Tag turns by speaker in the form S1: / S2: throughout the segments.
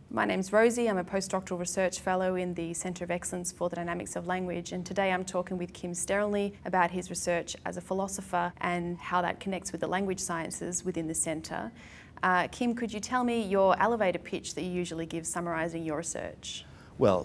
S1: My name's Rosie. I'm a postdoctoral research fellow in the Centre of Excellence for the Dynamics of Language, and today I'm talking with Kim Sterelny about his research as a philosopher and how that connects with the language sciences within the centre. Kim, could you tell me your elevator pitch that you usually give summarising your research?
S2: Well,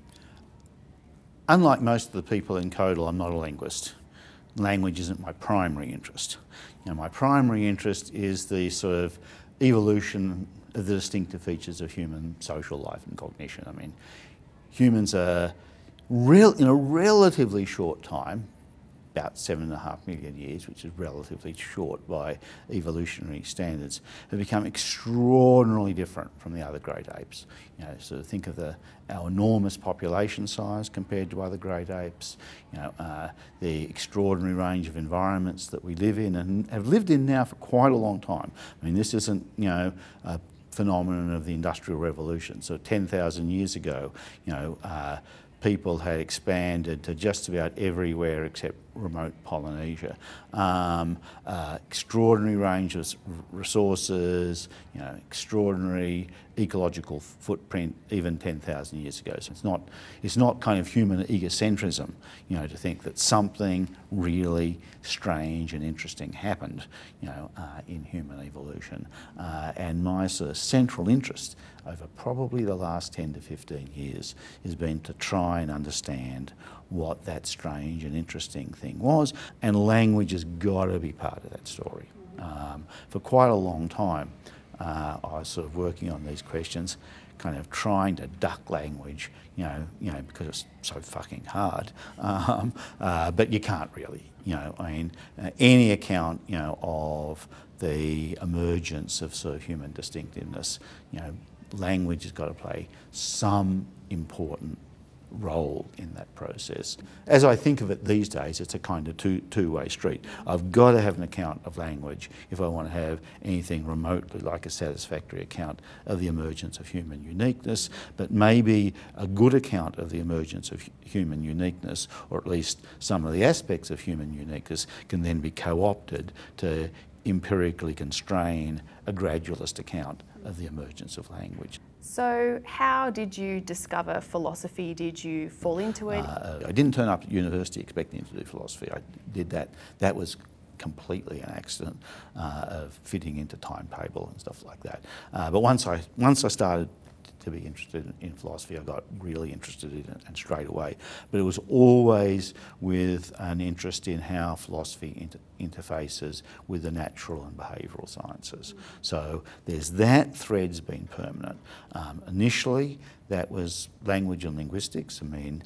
S2: unlike most of the people in CoEDL, I'm not a linguist. Language isn't my primary interest. My primary interest is the sort of evolution of the distinctive features of human social life and cognition. I mean, humans are, in a relatively short time, about 7.5 million years, which is relatively short by evolutionary standards, have become extraordinarily different from the other great apes. Sort of think of our enormous population size compared to other great apes, the extraordinary range of environments that we live in and have lived in now for quite a long time. I mean, this isn't, a phenomenon of the Industrial Revolution. So 10,000 years ago, people had expanded to just about everywhere except remote Polynesia. Extraordinary range of resources, extraordinary ecological footprint even 10,000 years ago. So it's not kind of human egocentrism, to think that something really strange and interesting happened, in human evolution. And my sort of central interest over probably the last 10 to 15 years has been to try and understand what that strange and interesting thing was, and language has got to be part of that story. For quite a long time, I was sort of working on these questions, kind of trying to duck language, because it's so fucking hard. But you can't really, any account, of the emergence of sort of human distinctiveness, language has got to play some important role in that process. As I think of it these days, it's a kind of two-way street. I've got to have an account of language if I want to have anything remotely like a satisfactory account of the emergence of human uniqueness, but maybe a good account of the emergence of human uniqueness, or at least some of the aspects of human uniqueness, can then be co-opted to empirically constrain a gradualist account of the emergence of language.
S1: So how did you discover philosophy? Did you fall into it?
S2: I didn't turn up at university expecting to do philosophy. I did that. That was completely an accident of fitting into timetable and stuff like that. But once I started to be interested in philosophy, I got really interested in it, and straight away. But it was always with an interest in how philosophy interfaces with the natural and behavioural sciences. So there's that thread's been permanent. Initially, that was language and linguistics. I mean,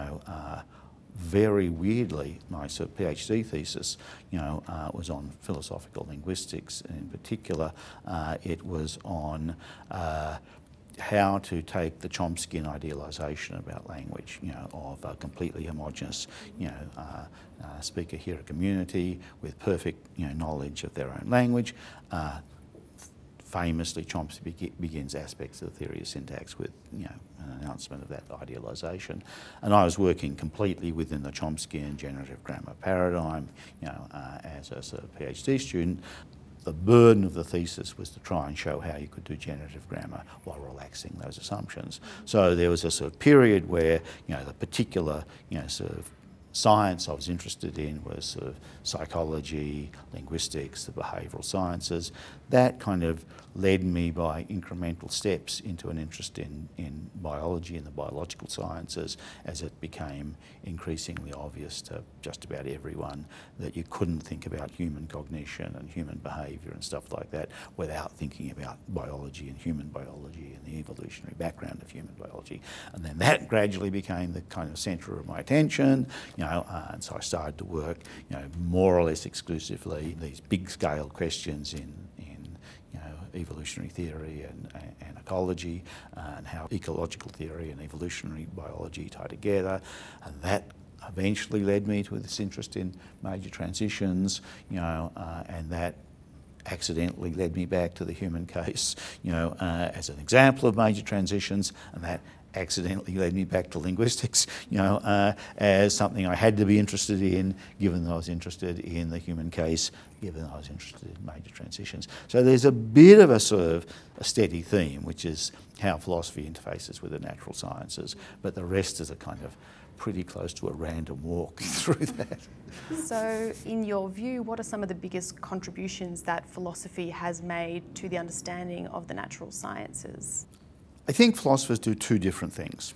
S2: very weirdly, my sort of PhD thesis, was on philosophical linguistics, and in particular, it was on how to take the Chomskyan idealisation about language, of a completely homogenous, speaker-hearer community with perfect, knowledge of their own language. Famously, Chomsky begins aspects of the theory of syntax with, an announcement of that idealisation. And I was working completely within the Chomskyan generative grammar paradigm, as a sort of PhD student. The burden of the thesis was to try and show how you could do generative grammar while relaxing those assumptions. So there was a sort of period where, the particular, sort of science I was interested in was sort of psychology, linguistics, the behavioural sciences. That kind of led me by incremental steps into an interest in biology and the biological sciences, as it became increasingly obvious to just about everyone that you couldn't think about human cognition and human behaviour and stuff like that without thinking about biology and human biology and the evolutionary background of human biology. And then that gradually became the kind of centre of my attention, and so I started to work, more or less exclusively these big-scale questions in evolutionary theory and ecology, and how ecological theory and evolutionary biology tie together, and that eventually led me to this interest in major transitions, and that accidentally led me back to the human case, as an example of major transitions, and that accidentally led me back to linguistics, as something I had to be interested in, given that I was interested in the human case, given that I was interested in major transitions. So there's a bit of a sort of a steady theme, which is how philosophy interfaces with the natural sciences, but the rest is a kind of pretty close to a random walk through that.
S1: So, in your view, what are some of the biggest contributions that philosophy has made to the understanding of the natural sciences?
S2: I think philosophers do two different things.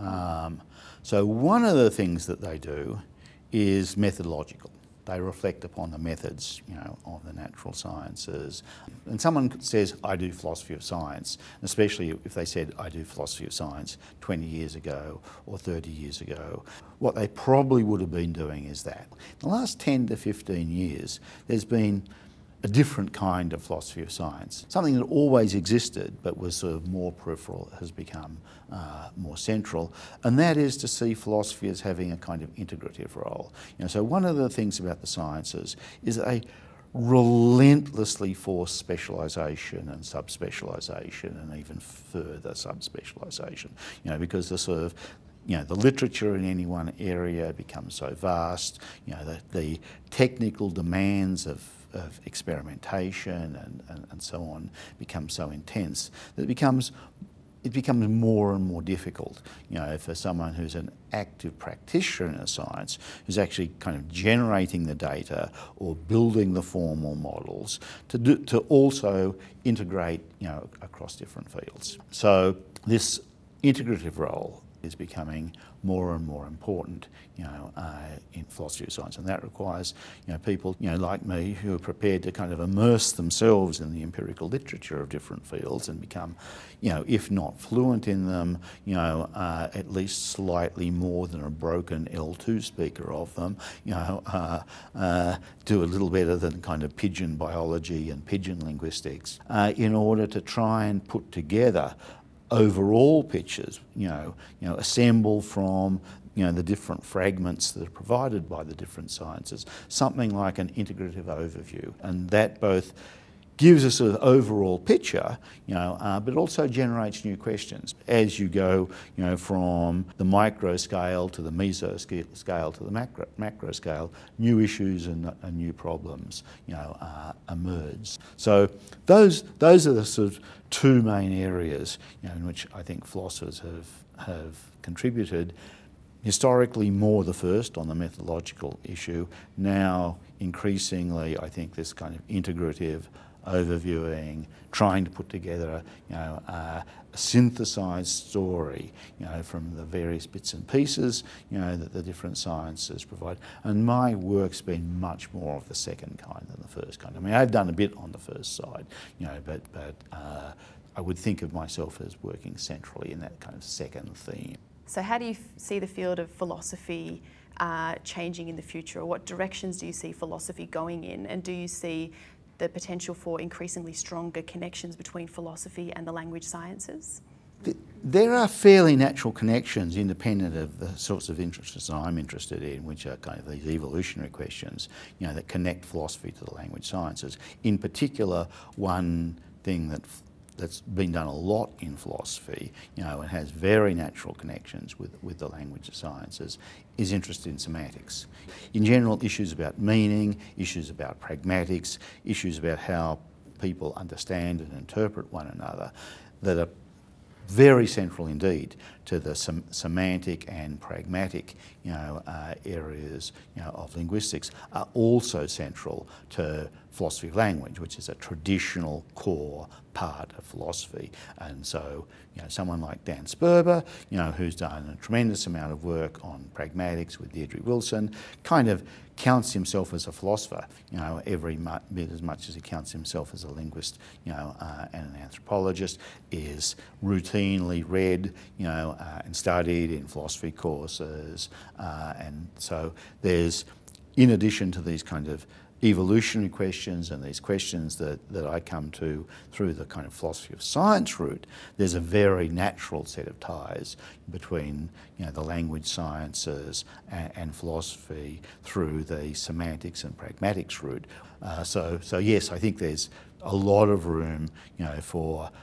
S2: So one of the things that they do is methodological. They reflect upon the methods, of the natural sciences. And someone says, I do philosophy of science, especially if they said, I do philosophy of science 20 years ago or 30 years ago, what they probably would have been doing is that. In the last 10 to 15 years, there's been a different kind of philosophy of science. Something that always existed but was sort of more peripheral has become more central, and that is to see philosophy as having a kind of integrative role. So one of the things about the sciences is that they relentlessly force specialisation and subspecialisation and even further subspecialisation, because the sort of the literature in any one area becomes so vast, the technical demands of experimentation and so on become so intense that it becomes more and more difficult, for someone who's an active practitioner in a science, who's actually kind of generating the data or building the formal models, to also integrate, across different fields. So this integrative role is becoming more and more important, in philosophy of science, and that requires, people, like me, who are prepared to kind of immerse themselves in the empirical literature of different fields and become, if not fluent in them, at least slightly more than a broken L2 speaker of them, do a little better than kind of pigeon biology and pigeon linguistics, in order to try and put together overall pictures, assemble from the different fragments that are provided by the different sciences, something like an integrative overview, and that both gives a sort of overall picture, but also generates new questions as you go, from the micro scale to the meso scale to the macro scale. New issues and new problems, emerge. So those are the sort of two main areas, in which I think philosophers have contributed. Historically, more the first on the methodological issue. Now, increasingly, I think this kind of integrative overviewing, trying to put together, a synthesised story, from the various bits and pieces, that the different sciences provide. And my work's been much more of the second kind than the first kind. I mean, I've done a bit on the first side, but I would think of myself as working centrally in that kind of second theme.
S1: So how do you see the field of philosophy changing in the future? Or what directions do you see philosophy going in? And do you see the potential for increasingly stronger connections between philosophy and the language sciences?
S2: There are fairly natural connections independent of the sorts of interests I'm interested in, which are kind of these evolutionary questions, that connect philosophy to the language sciences. In particular, one thing that's been done a lot in philosophy, and has very natural connections with the language sciences, is interest in semantics. In general, issues about meaning, issues about pragmatics, issues about how people understand and interpret one another, that are very central indeed to the semantic and pragmatic, areas, of linguistics, are also central to philosophy of language, which is a traditional core part of philosophy. And so, someone like Dan Sperber, who's done a tremendous amount of work on pragmatics with Deirdre Wilson, kind of counts himself as a philosopher, every bit as much as he counts himself as a linguist, and an anthropologist, is routinely read, and studied in philosophy courses. And so there's, in addition to these kind of evolutionary questions and these questions that I come to through the kind of philosophy of science route, there's a very natural set of ties between the language sciences and philosophy through the semantics and pragmatics route. So yes, I think there's a lot of room for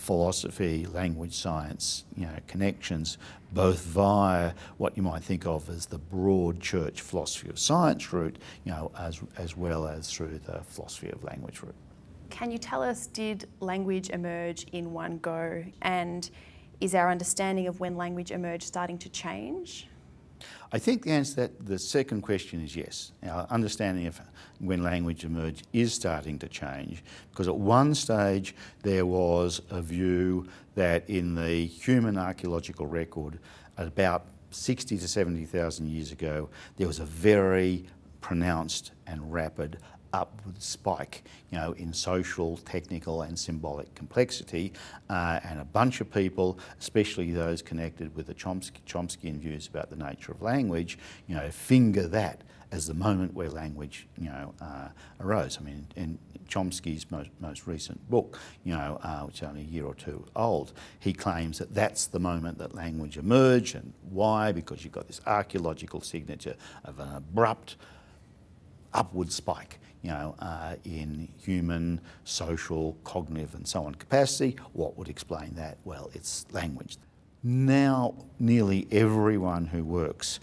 S2: philosophy, language science, connections, both via what you might think of as the broad church philosophy of science route, as well as through the philosophy of language route.
S1: Can you tell us, did language emerge in one go, and is our understanding of when language emerged starting to change?
S2: I think the answer to the second question is yes. Our understanding of when language emerged is starting to change, because at one stage there was a view that in the human archaeological record at about 60 to 70,000 years ago, there was a very pronounced and rapid upward spike, in social, technical and symbolic complexity, and a bunch of people, especially those connected with the Chomskyan views about the nature of language, finger that as the moment where language, arose. I mean, in Chomsky's most recent book, which is only a year or two old, he claims that that's the moment that language emerged. And why? Because you've got this archaeological signature of an abrupt upward spike, in human, social, cognitive and so on capacity. What would explain that? Well, it's language. Now, nearly everyone who works,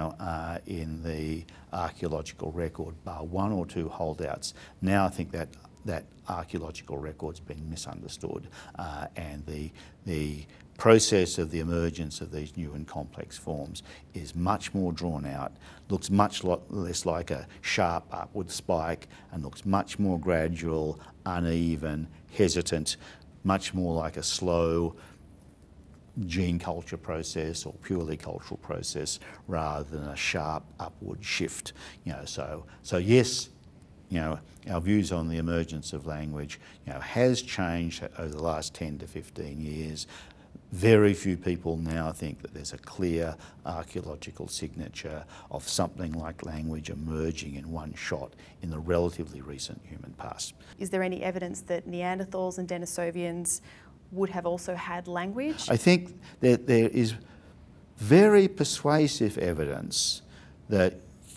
S2: in the archaeological record, bar one or two holdouts, now think that that archaeological record's been misunderstood, and the process of the emergence of these new and complex forms is much more drawn out, looks much less like a sharp upward spike, and looks much more gradual, uneven, hesitant, much more like a slow gene culture process or purely cultural process rather than a sharp upward shift. So yes, our views on the emergence of language, has changed over the last 10 to 15 years. Very few people now think that there's a clear archaeological signature of something like language emerging in one shot in the relatively recent human past.
S1: Is there any evidence that Neanderthals and Denisovians would have also had language?
S2: I think that there is very persuasive evidence that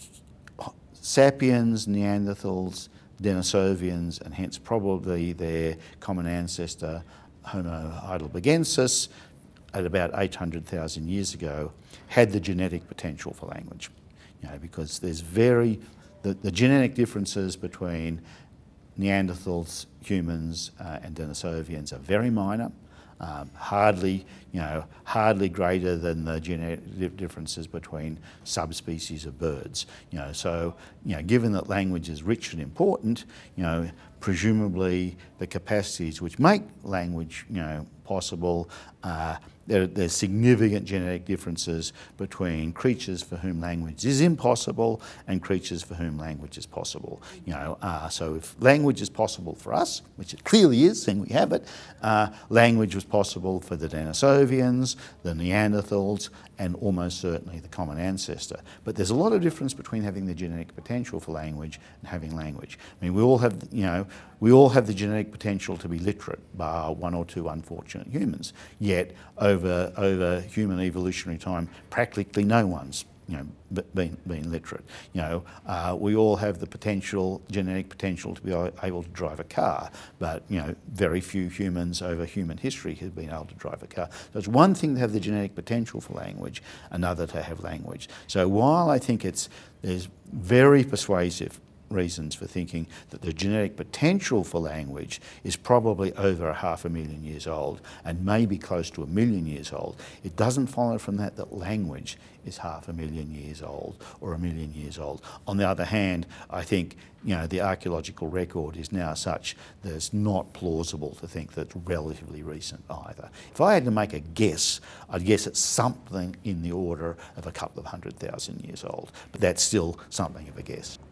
S2: sapiens, Neanderthals, Denisovians, and hence probably their common ancestor Homo heidelbergensis at about 800,000 years ago had the genetic potential for language, because there's the genetic differences between Neanderthals, humans and Denisovians are very minor, hardly greater than the genetic differences between subspecies of birds. So given that language is rich and important, presumably the capacities which make language, possible, there's significant genetic differences between creatures for whom language is impossible and creatures for whom language is possible. So if language is possible for us, which it clearly is, and we have it, language was possible for the Denisovians, the Neanderthals, and almost certainly the common ancestor. But there's a lot of difference between having the genetic potential for language and having language. I mean, we all have the genetic potential to be literate, bar one or two unfortunate humans. Yet over human evolutionary time, practically no one's been literate. We all have the genetic potential to be able to drive a car, but very few humans over human history have been able to drive a car. So it's one thing to have the genetic potential for language, another to have language. So while I think there's very persuasive reasons for thinking that the genetic potential for language is probably over 500,000 years old and maybe close to 1 million years old, it doesn't follow from that language is 500,000 years old or 1 million years old. On the other hand, I think the archaeological record is now such that it's not plausible to think that it's relatively recent either. If I had to make a guess, I'd guess it's something in the order of a couple of 100,000 years old, but that's still something of a guess.